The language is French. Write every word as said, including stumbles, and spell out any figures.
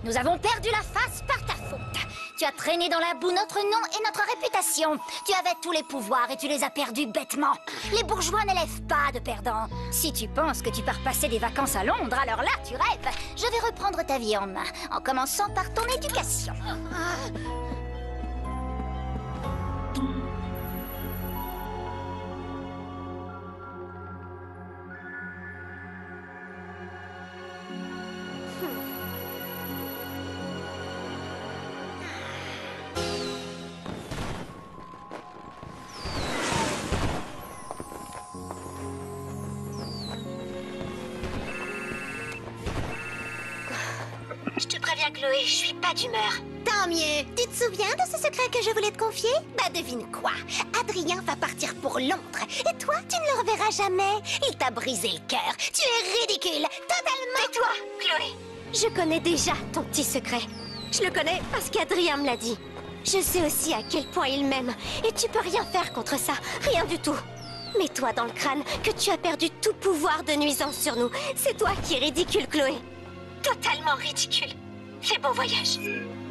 Nous avons perdu la face par ta faute. Tu as traîné dans la boue notre nom et notre réputation. Tu avais tous les pouvoirs et tu les as perdus bêtement. Les bourgeois n'élèvent pas de perdants. Si tu penses que tu pars passer des vacances à Londres, alors là, tu rêves. Je vais reprendre ta vie en main, en commençant par ton éducation. Je te préviens, Chloé, je suis pas d'humeur. Tant mieux. Tu te souviens de ce secret que je voulais te confier? Bah devine quoi? Adrien va partir pour Londres. Et toi, tu ne le reverras jamais. Il t'a brisé le cœur. Tu es ridicule, totalement. Et toi, Chloé? Je connais déjà ton petit secret. Je le connais parce qu'Adrien me l'a dit. Je sais aussi à quel point il m'aime. Et tu peux rien faire contre ça. Rien du tout. Mets-toi dans le crâne que tu as perdu tout pouvoir de nuisance sur nous. C'est toi qui es ridicule, Chloé. Totalement ridicule. Fais bon voyage.